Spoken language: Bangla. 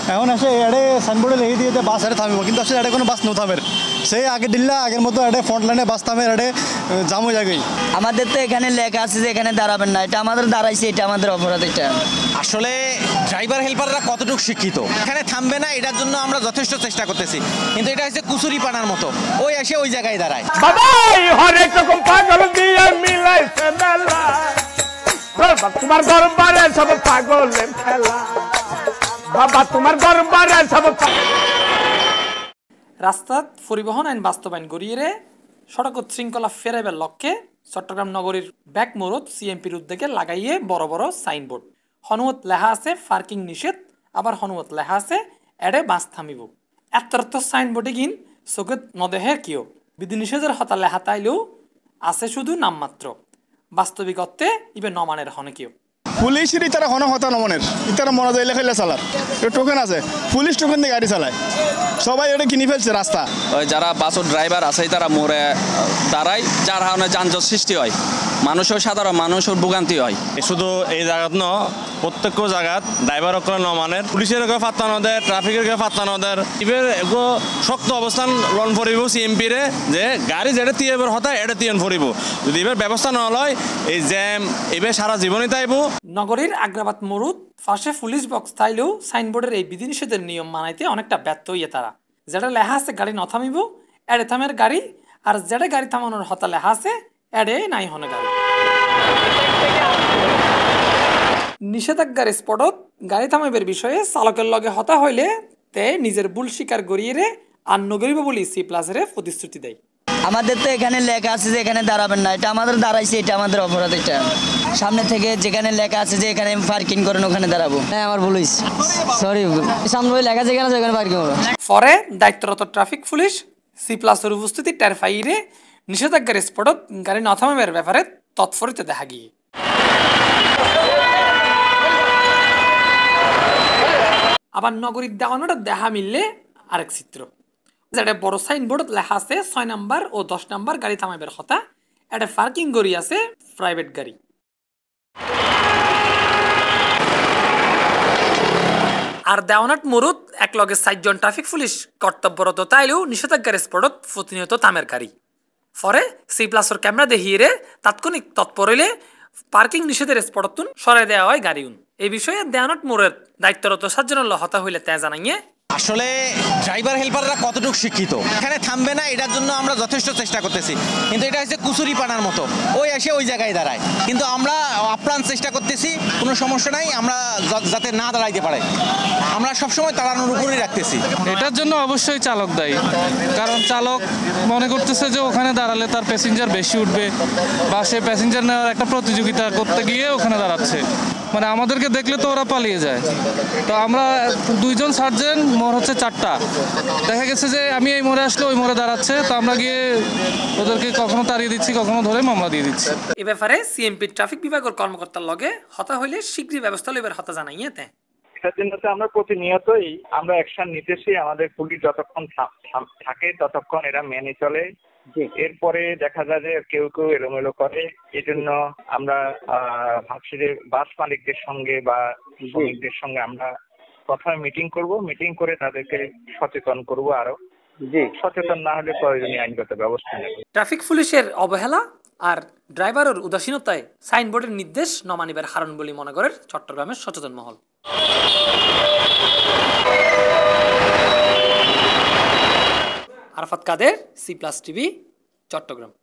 এখন আসে এড়ে সাইনবোর্ডে লিখে দিয়ে বাস এড়ে থামিব, কিন্তু আসলে এড়ে কোনো বাস নো থামের। সেই আগে দিল্লা আগের মতো এড়ে ফ্রন্ট লাইনে বাস থামের, এড়ে জাম হয়ে যাবে। আমাদের তো এখানে লেখা আছে যে এখানে দাঁড়াবেন না, এটা আমাদের দাঁড়াইছে, এটা আমাদের অপরাধ। এটা আসলে ড্রাইভার হেল্পাররা কতটুকু শিক্ষিত, এখানে থামবে না এটার জন্য আমরা যথেষ্ট চেষ্টা করতেছি, কিন্তু এটা হচ্ছে কুচুরি পানার মতো, ওই এসে ওই জায়গায় দাঁড়ায়। হরেক রকম পাগল দিয়ে মিলাইছে মেলা, তোমার দরবারে সব পাগলের খেলা, বাবা তোমার দরবারে সব। রাস্তাত পরিবহন আইন বাস্তবায়ন গড়িয়ে সড়ক শৃঙ্খলা ফেরাইবার লক্ষ্যে চট্টগ্রাম নগরীর ব্যাক মোড়ত সিএমপির উদ্যোগে লাগাইয়ে বড় বড় সাইনবোর্ড। হনুমত লেখা আছে পার্কিং নিষেধ, আবার হনুমত লেখা আছে এডে বাস থামিব। এত সাইনবোর্ডে গিন চোখত নদেহে কিয় বিধিনিষেধের হতা লেখা তাইলেও আছে শুধু নামমাত্র, বাস্তবিক অর্থে ইবে নমানের হনে কিয়। পুলিশের ইতারা হন হতা নমনের, ইতারা মনে যায় লেখাইলে চালার টোকেন আছে, পুলিশ টোকেন দিয়ে গাড়ি চালায়, সবাই এটা কিনে ফেলছে রাস্তা। ওই যারা বাসের ড্রাইভার আছে তারা মোড়ে দাঁড়ায়, যার কারণে যানজট সৃষ্টি হয়, মানুষের সাধারণ মানুষের ভোগান্তি হয়। শুধু এই জায়গাত ন প্রত্যেক জায়গাত ড্রাইভার অকল নমানের, পুলিশের ফাত্তা নদের, ট্রাফিকের ফাত্তা নদের, এবার এগো শক্ত অবস্থান লন ফরিব সিএমপি রে যে গাড়ি যেটা তিয়াবার হতা এটা তিয়ান ফরিব, যদি এবার ব্যবস্থা না লয় এই জ্যাম এবার সারা জীবনই তাইব। নগরীর আগ্রাবাদ মোড়ত ফাঁসে পুলিশ বক্স থাইলেও সাইনবোর্ডের এই বিধিনিষেধের নিয়ম মানাইতে অনেকটা ব্যর্থ হইয়ে তারা। যেটা লেখা আছে গাড়ি নথামিব এড়ে থামের গাড়ি, আর যেটা গাড়ি থামানোর হতা লেখা আছে এড়ে নাই হনে গাড়ি। নিষেধাজ্ঞার স্পটত গাড়ি থামাইবের বিষয়ে চালকের লগে হতা হইলে তে নিজের ভুল স্বীকার করিয়ে আর নগরিব বলি Cplus প্রতিশ্রুতি দেয়। আমাদের তো এখানে লেখা আছে যে এখানে দাঁড়াবেন না, এটা আমাদের দাঁড়াইছে, এটা আমাদের অপরাধ। এটা সামনে থেকে যেখানে লেখা আছে যে এখানে পার্কিং করেন ওখানে দাঁড়াবো। হ্যাঁ আমার ভুল হয়েছে, সরি। সামনে লেখা যেখানে আছে ওখানে পার্কিং করো। পরে দায়িত্বরত ট্রাফিক পুলিশ Cplus উপস্থিতি টের পাইয়ে নিষেধাজ্ঞার স্পটত গাড়ি না থামাইবার ব্যাপারে তৎপরতা দেখা গিয়ে। আবার নগরীর দেওয়ানোটা দেখা মিললে আরেক চিত্র, যেটা বড় সাইনবোর্ডত লেখা আছে 6 নাম্বার ও 10 নাম্বার গাড়ি থামাইবার কথা, এটা পার্কিং গড়ি আছে প্রাইভেট গাড়ি। আর দেওয়ানাট মোড়ত একলগে 4 জন ট্রাফিক পুলিশ কর্তব্যরত তাইলেও নিষেধাজ্ঞার স্পটত প্রতিনিয়ত থামের গাড়ি। পরে Cplusর ক্যামেরা দেখিয়ে তাৎক্ষণিক তৎপর হইলে পার্কিং নিষেধের স্পটতুন সরাই দেওয়া হয় গাড়িউন। এই বিষয়ে দেওয়ানাট মোড়ের দায়িত্বরত 7 জনের হতা হইলে তা জানাইয়ে আসলে ড্রাইভার হেল্পাররা কতটুকু শিক্ষিত, এখানে থামবে না এটার জন্য আমরা যথেষ্ট চেষ্টা করতেছি, কিন্তু এটা হচ্ছে কুচুরি পানার মতো, ওই এসে ওই জায়গায় দাঁড়ায়। কিন্তু আমরা আপ্রাণ চেষ্টা করতেছি, কোনো সমস্যা নাই, আমরা যাতে না দাঁড়াইতে পারে আমরা সবসময় তাড়ানোর উপরেই রাখতেছি। এটার জন্য অবশ্যই চালক দায়ী, কারণ চালক মনে করতেছে যে ওখানে দাঁড়ালে তার প্যাসেঞ্জার বেশি উঠবে, বা সে প্যাসেঞ্জার নেওয়ার একটা প্রতিযোগিতা করতে গিয়ে ওখানে দাঁড়াচ্ছে। মানে আমাদেরকে দেখলে তো ওরা পালিয়ে যায়। তো আমরা 2 জন সার্জেন্ট, মোড় হচ্ছে 4টা, দেখা গেছে যে আমি এই মোড়ে আসলে ওই মোড়ে দাঁড়াচ্ছে, তো আমরা গিয়ে ওদেরকে কখনো তাড়িয়ে দিচ্ছি, কখনো ধরে মামলা দিয়ে দিচ্ছি। এ ব্যাপারে সিএমপি ট্রাফিক বিভাগের কর্মকর্তার লগে হতা হইলে শীঘ্রই ব্যবস্থা লইবার হতা জানাইয়ে তে। এটার জন্য তো আমরা প্রতিনিয়তই আমরা অ্যাকশন নিতেছি, আমাদের পুলিশ যতক্ষণ থাকে ততক্ষণ এরা মেনে চলে। এরপরে দেখা যায় যে কেউ কেউ এলোমেলো করে, এই জন্য আমরা ভাবছি যে বাস মালিকদের সঙ্গে বা শ্রমিকদের সঙ্গে আমরা প্রথমে মিটিং করব, মিটিং করে তাদেরকে সচেতন করব, আরো সচেতন না হলে প্রয়োজনীয় আইনগত ব্যবস্থা নেব। ট্রাফিক পুলিশের অবহেলা আর ড্রাইভারের উদাসীনতায় সাইনবোর্ডের নির্দেশ নমানিবার হারণ বলে মনে করে চট্টগ্রামের সচেতন মহল। আরাফাত কাদের, Cplustv, চট্টগ্রাম।